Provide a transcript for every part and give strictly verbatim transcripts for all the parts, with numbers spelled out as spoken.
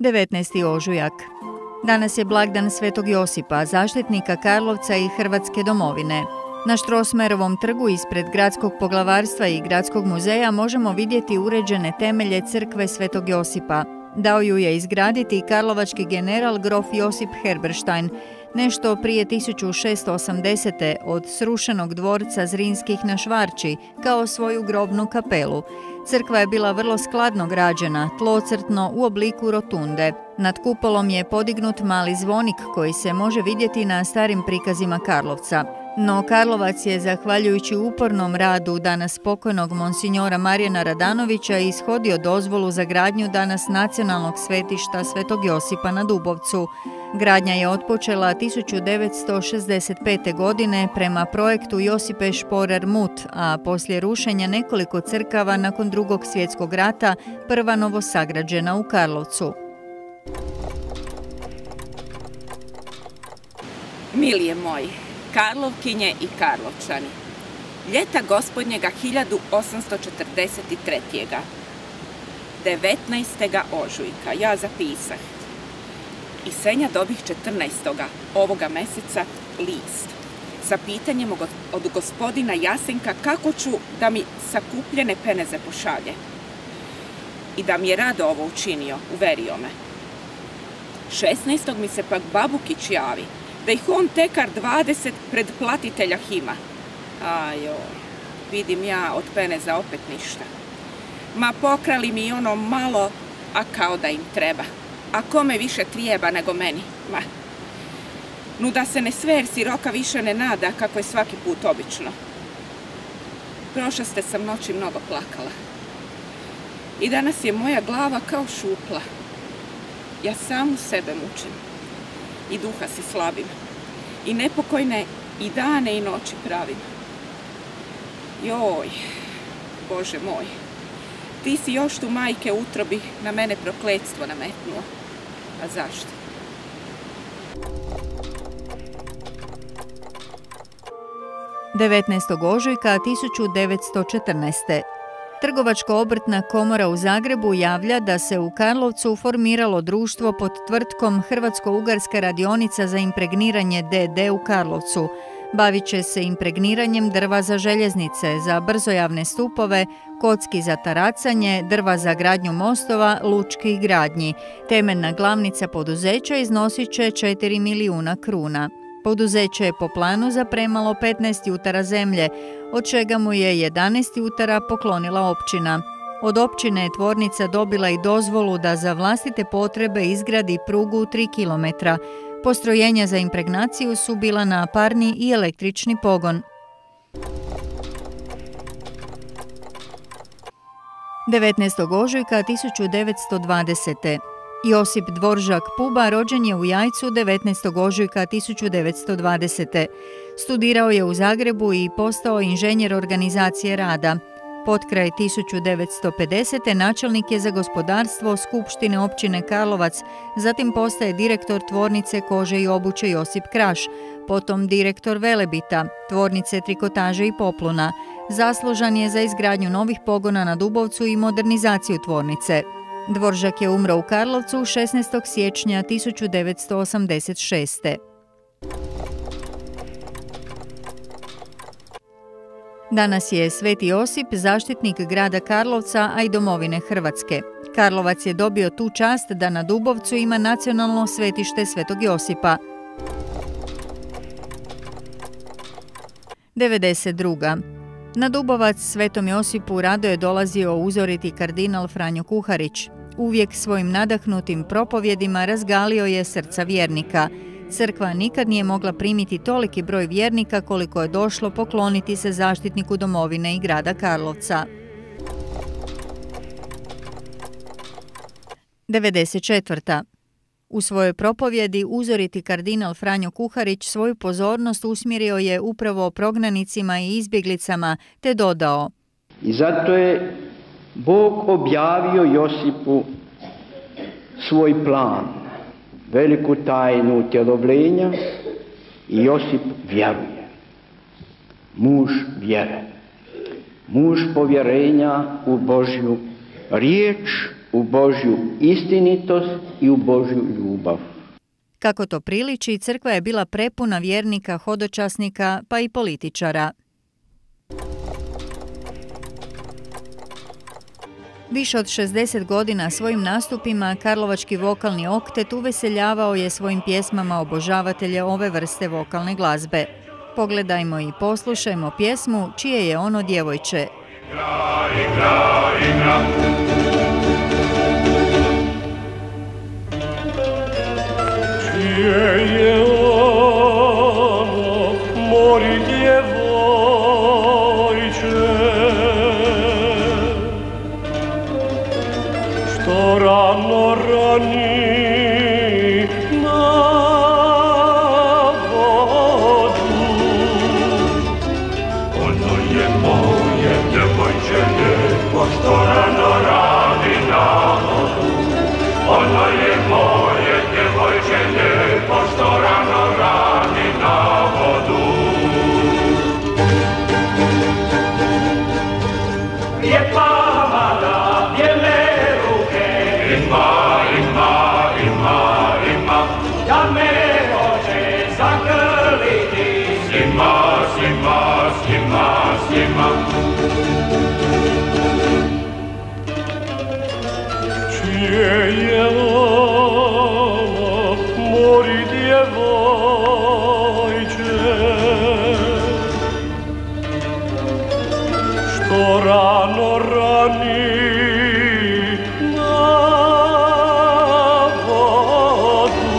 devetnaesti ožujak. Danas je blagdan Svetog Josipa, zaštitnika Karlovca i Hrvatske domovine. Na Štrosmajerovom trgu ispred Gradskog poglavarstva i Gradskog muzeja možemo vidjeti uređene temelje crkve Svetog Josipa. Dao ju je izgraditi karlovački general grof Josip Herberstein, nešto prije tisuću šeststo osamdesete. od srušenog dvorca Zrinskih na Švarči kao svoju grobnu kapelu. Crkva je bila vrlo skladno građena, tlocrtno u obliku rotunde. Nad kupolom je podignut mali zvonik koji se može vidjeti na starim prikazima Karlovca. No Karlovac je, zahvaljujući upornom radu danas pokojnog monsinjora Marijana Radanovića, ishodio dozvolu za gradnju danas nacionalnog svetišta Svetog Josipa na Dubovcu. Gradnja je otpočela tisuću devetsto šezdeset pete. godine prema projektu Josipe Šporer Mut, a poslije rušenja nekoliko crkava nakon drugog svjetskog rata prva novosagrađena u Karlovcu. Milije moji, Karlovkinje i Karlovčani, ljeta gospodnjega hiljadu osamsto četrdeset trećega. devetnaestog ožujka ja zapisah i senja dobih četrnaestoga ovoga meseca list sa pitanjem od gospodina Jasenka kako ću da mi sakupljene peneze pošalje. I da mi je rado ovo učinio, uverio me. šesnaestog mi se pak Babukić javi da ih on tekar dvadeset predplatitelja hima. Ajoj, vidim ja od peneza opet ništa. Ma pokrali mi ono malo, a kao da im treba. A kome više trijeba nego meni? Ma, nu da se ne sver siroka više ne nada kako je svaki put obično. Prošaste sam noći mnogo plakala. I danas je moja glava kao šupla. Ja samu sebe mučim. I duha si slabim. I nepokojne i dane i noći pravim. Joj, Bože moj, ti si još tu majke utrobi na mene prokletstvo nametnuo. A zašto? devetnaestog ožujka tisuću devetsto četrnaeste. Trgovačko-obrtna komora u Zagrebu javlja da se u Karlovcu formiralo društvo pod tvrtkom Hrvatsko-ugarska radionica za impregniranje D D u Karlovcu. Bavit će se impregniranjem drva za željeznice, za brzojavne stupove, kocki za taracanje, drva za gradnju mostova, lučkih gradnji. Temeljna glavnica poduzeća iznosit će četiri milijuna kruna. Poduzeće je po planu zapremalo petnaest jutara zemlje, od čega mu je jedanaest jutara poklonila općina. Od općine je tvornica dobila i dozvolu da za vlastite potrebe izgradi prugu tri kilometra. Postrojenja za impregnaciju su bila na parni i električni pogon. devetnaestog ožujka tisuću devetsto dvadesete. Josip Dvoržak Puba rođen je u Jajcu devetnaestog ožujka tisuću devetsto dvadesete. Studirao je u Zagrebu i postao inženjer organizacije rada. Potkraj tisuću devetsto pedesete. načelnik je za gospodarstvo Skupštine općine Karlovac, zatim postaje direktor tvornice kože i obuće Josip Kraš, potom direktor Velebita, tvornice trikotaže i popluna. Zaslužan je za izgradnju novih pogona na Dubovcu i modernizaciju tvornice. Dvoržak je umro u Karlovcu šesnaestog siječnja tisuću devetsto osamdeset šeste. Danas je Sveti Josip zaštitnik grada Karlovca, a i domovine Hrvatske. Karlovac je dobio tu čast da na Dubovcu ima nacionalno svetište Svetog Josipa. devedeset druga. Na Dubovac Svetom Josipu rado je dolazio uzoriti kardinal Franjo Kuharić. Uvijek svojim nadahnutim propovjedima razgalio je srca vjernika. Crkva nikad nije mogla primiti toliki broj vjernika koliko je došlo pokloniti se zaštitniku domovine i grada Karlovca. devedeset četvrta. U svojoj propovjedi uzoriti kardinal Franjo Kuharić svoju pozornost usmjerio je upravo prognanicima i izbjeglicama, te dodao: I zato je Bog objavio Josipu svoj plan, veliku tajnu utjelovljenja, i Josip vjeruje. Muž vjere, muž povjerenja u Božju riječ u Božju istinitost i u Božju ljubav. Kako to priliči, crkva je bila prepuna vjernika, hodočasnika, pa i političara. Više od šezdeset godina svojim nastupima Karlovački vokalni oktet uveseljavao je svojim pjesmama obožavatelje ove vrste vokalne glazbe. Pogledajmo i poslušajmo pjesmu Čije je ono djevojče. Igra, igra, igra. Čije je ono, mori djevojče, što rano rani na vodu. Ono je moje djevojče lijepo, što rano rani na vodu. Ono je moje djevojče lijepo, što rano rani na vodu. Lijepa mala, bijele ruke, ima, ima, ima, ima, da me hoće zagrliti, svima, svima, svima, svima. Čije je ono, mori djevojče, što rano rani na vodu.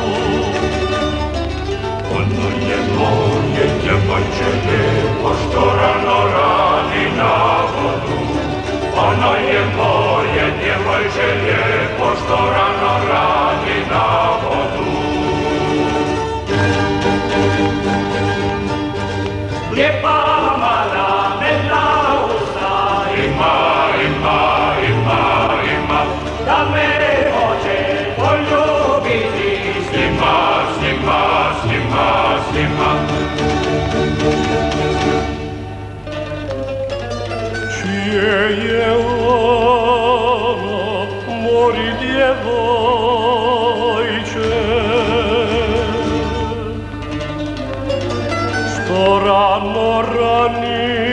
Ono je moje djevojče lijepo, što rano rani na vodu. Ono je moje djevojče lijepo, što rano rani na vodu. Lijepa mala medna usta, ima, ima, ima, ima, da me hoće poljubiti, svima, svima, svima, svima. Čije je ono, mori djevojče, što rano rani